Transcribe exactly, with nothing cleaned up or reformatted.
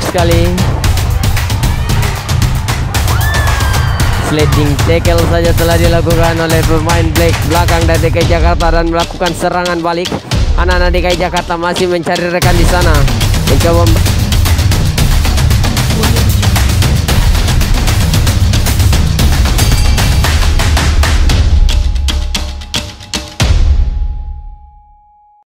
sekali. Sliding tackle saja telah dilakukan oleh pemain Black belakang dari D K I Jakarta dan melakukan serangan balik. Anak-anak D K I Jakarta masih mencari rekan di sana, mencoba